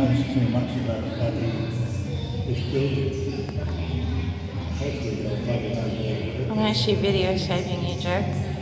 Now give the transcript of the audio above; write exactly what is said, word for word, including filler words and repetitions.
knows too much about bloody this building. Hopefully they'll plug it over there. I'm actually videotaping you, Joe.